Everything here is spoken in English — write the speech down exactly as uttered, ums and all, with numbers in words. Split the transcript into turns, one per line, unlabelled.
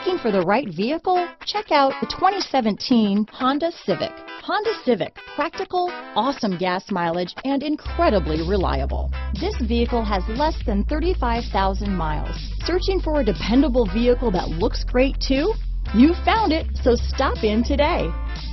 Looking for the right vehicle? Check out the twenty seventeen Honda Civic. Honda Civic, practical, awesome gas mileage, and incredibly reliable. This vehicle has less than thirty-five thousand miles. Searching for a dependable vehicle that looks great too? You found it, so stop in today.